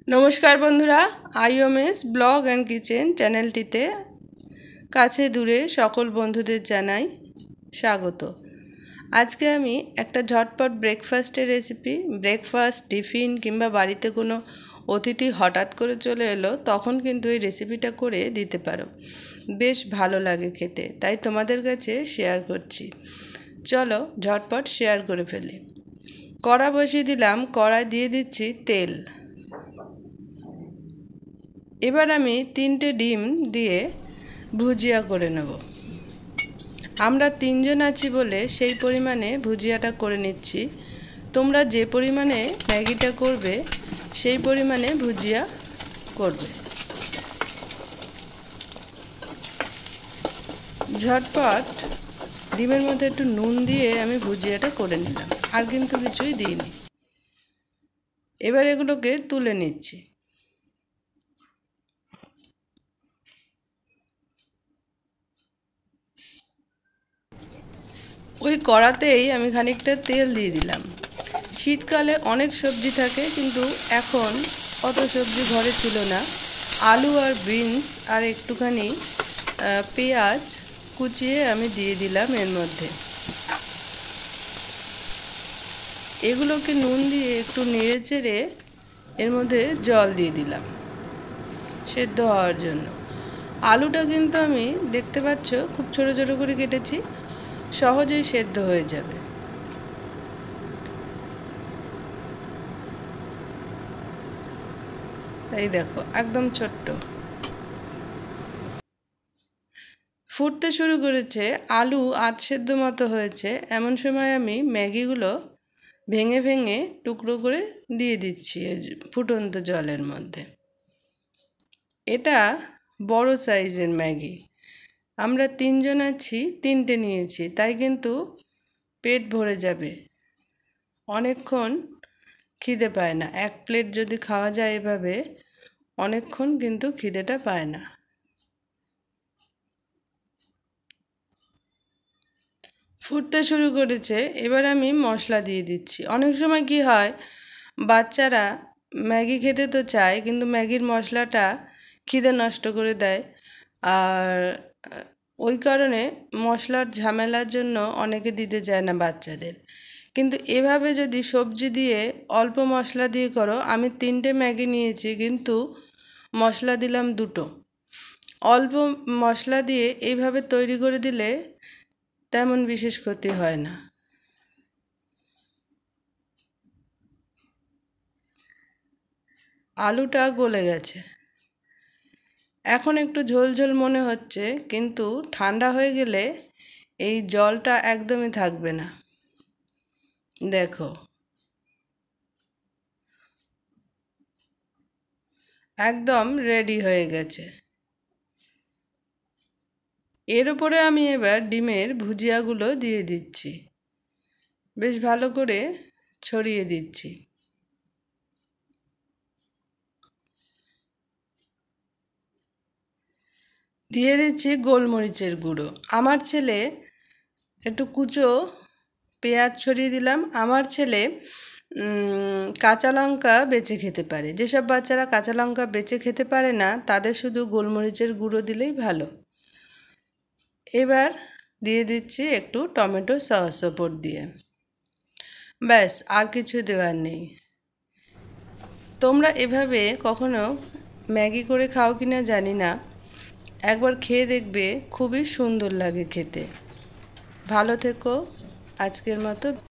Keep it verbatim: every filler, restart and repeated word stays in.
नमस्कार बंधुरा IMS blog and kitchen चैनलটিতে কাছে দূরে সকল বন্ধুদের জানাই স্বাগত। আজকে আমি একটা ঝটপট ব্রেকফাস্টের রেসিপি, ব্রেকফাস্ট টিফিন কিংবা বাড়িতে কোনো অতিথি হঠাৎ করে চলে এলো তখন কিন্তু এই রেসিপিটা করে দিতে পারো, বেশ ভালো লাগে খেতে, তাই তোমাদের কাছে শেয়ার করছি। চলো ঝটপট শেয়ার করে ফেলি। কড়া বসিয়ে দিলাম, কড়াই দিয়ে দিচ্ছি তেল। এবার আমি তিনটে ডিম দিয়ে ভুজিয়া করে নেব। আমরা তিনজন আছি বলে সেই পরিমাণে ভুজিয়াটা করে নিচ্ছি। তোমরা যে পরিমাণে ম্যাগিটা করবে সেই পরিমাণে ভুজিয়া করবে। ঝটপট ডিমের মধ্যে একটু নুন দিয়ে আমি ভুজিয়াটা করে নিলাম, আর কিন্তু কিছুই দিইনি। এবার এগুলোকে তুলে নিচ্ছি। ওই কড়াতেই আমি খানিকটা তেল দিয়ে দিলাম। শীতকালে অনেক সবজি থাকে, কিন্তু এখন অত সবজি ঘরে ছিল না। আলু আর বিনস আর একটুখানি পেঁয়াজ কুচিয়ে আমি দিয়ে দিলাম এর মধ্যে। এগুলোকে নুন দিয়ে একটু নেড়ে চেড়ে এর মধ্যে জল দিয়ে দিলাম সেদ্ধ হওয়ার জন্য। আলুটা কিন্তু আমি দেখতে পাচ্ছ খুব ছোট ছোট করে কেটেছি, সহজেই সেদ্ধ হয়ে যাবে। এই দেখো একদম ছোট্ট ফুটতে শুরু করেছে, আলু আধ সেদ্ধ মতো হয়েছে। এমন সময় আমি ম্যাগিগুলো ভেঙে ভেঙে টুকরো করে দিয়ে দিচ্ছি ফুটন্ত জলের মধ্যে। এটা বড় সাইজের ম্যাগি, আমরা তিনজন আছি, তিনটে নিয়েছি, তাই কিন্তু পেট ভরে যাবে, অনেকক্ষণ খিদে পায় না। এক প্লেট যদি খাওয়া যায় এভাবে অনেকক্ষণ কিন্তু খিদেটা পায় না। ফুটতে শুরু করেছে, এবার আমি মশলা দিয়ে দিচ্ছি। অনেক সময় কি হয়, বাচ্চারা ম্যাগি খেতে তো চায়, কিন্তু ম্যাগির মশলাটা খিদে নষ্ট করে দেয়, আর ওই কারণে মশলার ঝামেলার জন্য অনেকে দিতে চায় না বাচ্চাদের। কিন্তু এভাবে যদি সবজি দিয়ে অল্প মশলা দিয়ে করো, আমি তিনটে ম্যাগি নিয়েছি কিন্তু মশলা দিলাম দুটো। অল্প মশলা দিয়ে এইভাবে তৈরি করে দিলে তেমন বিশেষ ক্ষতি হয় না। আলুটা গলে গেছে, এখন একটু ঝোল ঝোল মনে হচ্ছে, কিন্তু ঠান্ডা হয়ে গেলে এই জলটা একদমই থাকবে না। দেখো একদম রেডি হয়ে গেছে। এর উপরে আমি এবার ডিমের ভুজিয়াগুলো দিয়ে দিচ্ছি, বেশ ভালো করে ছড়িয়ে দিচ্ছি। দিয়ে দিচ্ছি গোলমরিচের গুঁড়ো। আমার ছেলে একটু কুচো পেঁয়াজ ছড়িয়ে দিলাম। আমার ছেলে কাঁচা লঙ্কা বেছে খেতে পারে, যেসব বাচ্চারা কাঁচা লঙ্কা বেছে খেতে পারে না তাদের শুধু গোলমরিচের গুঁড়ো দিলেই ভালো। এবার দিয়ে দিচ্ছি একটু টমেটো সস ওপর দিয়ে, ব্যাস আর কিছু দেওয়ার নেই। তোমরা এভাবে কখনো ম্যাগি করে খাও কিনা জানি না, একবার খেয়ে দেখবে, খুবই সুন্দর লাগে খেতে। ভালো থেকো, আজকের মতো।